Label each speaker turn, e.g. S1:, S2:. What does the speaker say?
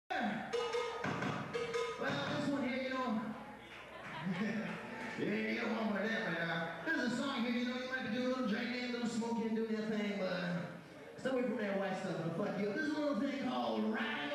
S1: Well, this one here, you know. Yeah, you don't want one of that right now. This is a song here, you know, you might be doing a little drinking, a little smoking, doing that thing, but stay away from that white stuff, it'll fuck you up. This is a little thing called Ridin.